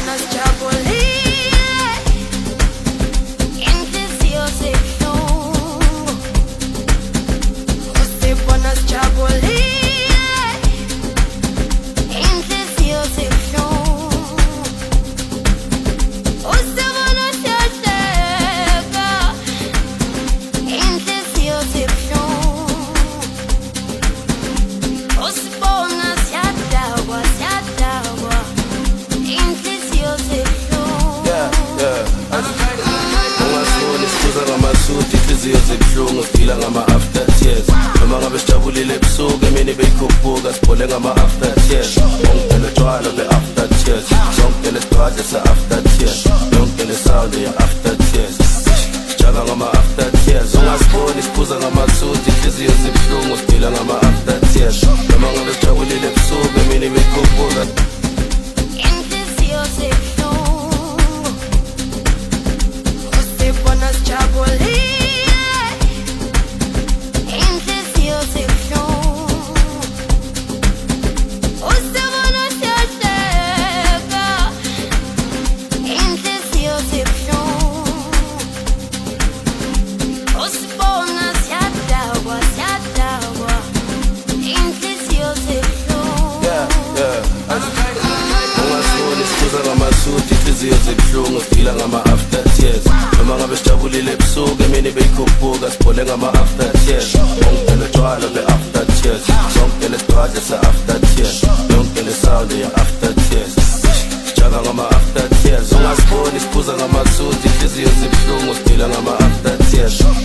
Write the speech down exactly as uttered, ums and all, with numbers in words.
Zibuhlungu sidila ngama after tears noma ngabe sijabulile ebusuku emini beyikhuphuka sibhole ngama after tears yonke le tshwala be after tears sonke le stwadle sa after tears yonke le sound ya after tears sijaka ngama after tears ungasiboni siphuza ngamasuthi inhliziyo zibuhlungu sidila ngama after tears noma ngabe sijabulile ebusuku emini beyikhuphuka inhliziyo zibuhlungu usibona sijabulile ngamasuthi inhliziyo zibuhlungu sidila ngama after tears noma ngabe sijabulile ebusuku emini beyikhuphuka sibhole ngama after tears yonke le tshwala be after tears sonke le stwadle sa after tears yonke le sound ya after tears sijaka ngama after tears ungasiboni siphuza ngamasuthi inhliziyo zibuhlungu sidila ngama after tears